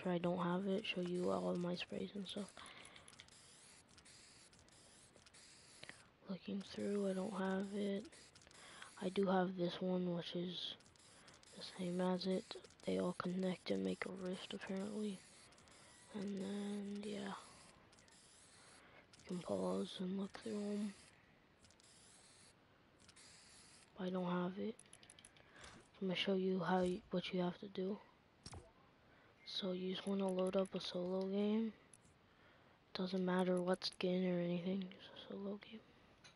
sure I don't have it. Show you all of my sprays and stuff. Looking through, I don't have it. I do have this one, which is the same as it. They all connect and make a rift, apparently. And then, yeah. You can pause and look through them. I don't have it. I'm gonna show you what you have to do. So you just want to load up a solo game. Doesn't matter what skin or anything, just a solo game.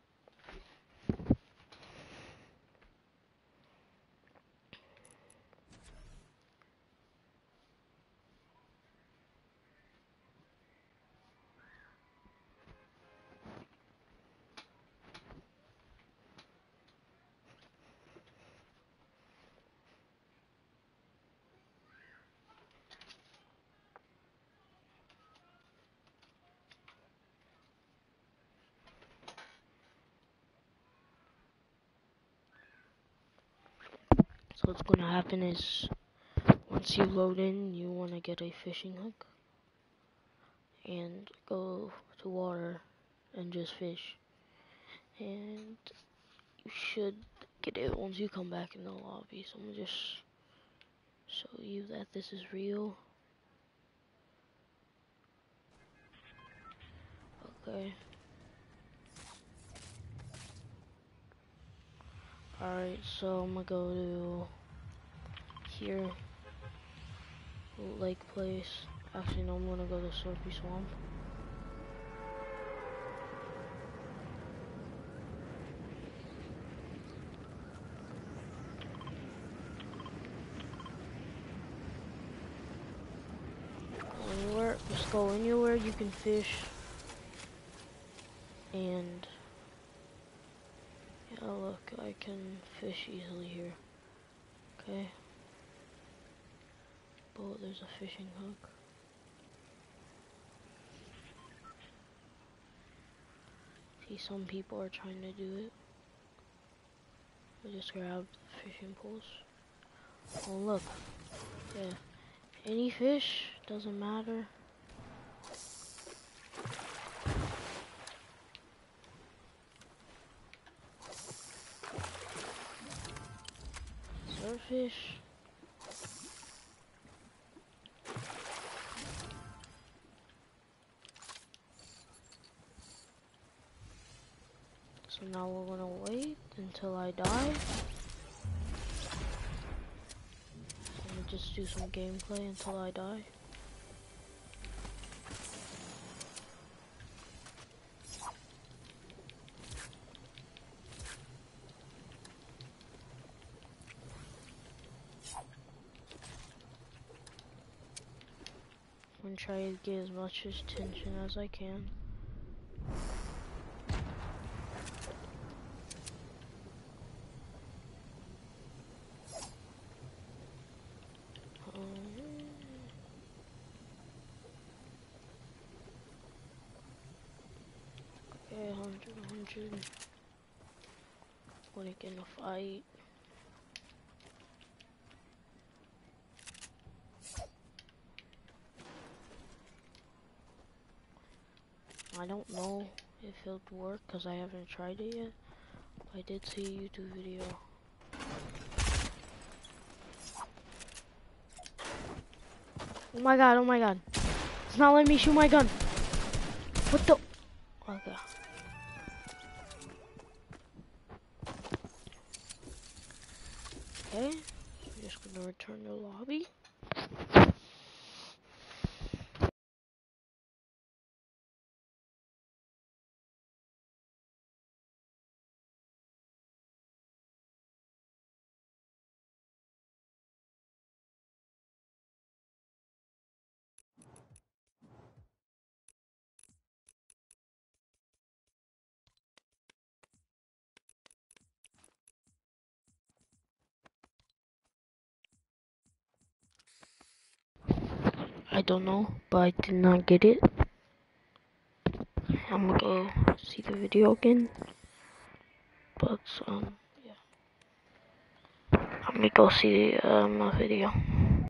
So what's gonna happen is, once you load in, you want to get a fishing hook and go to water and just fish. And you should get it once you come back in the lobby. So I'm gonna just show you that this is real. Okay. Alright, so I'm gonna go to here, lake place. Actually, no, I'm gonna go to Slurpy Swamp. Just go anywhere you can fish. And yeah, look, I can fish easily here. Okay. Oh, there's a fishing hook. See, some people are trying to do it. I just grabbed the fishing poles. Oh, look. Yeah. Any fish, doesn't matter. Surfish. So now we're gonna wait until I die. I'm gonna just do some gameplay until I die. I'm gonna try to get as much attention as I can. Okay, 100. Wanna get in a fight. I don't know if it'll work because I haven't tried it yet. I did see a YouTube video. Oh my god, oh my god. It's not letting me shoot my gun. What the? Okay. Okay, so we're just gonna return to the lobby. I don't know, but I did not get it. I'm gonna go see the video again. But, yeah. I'm gonna go see my video.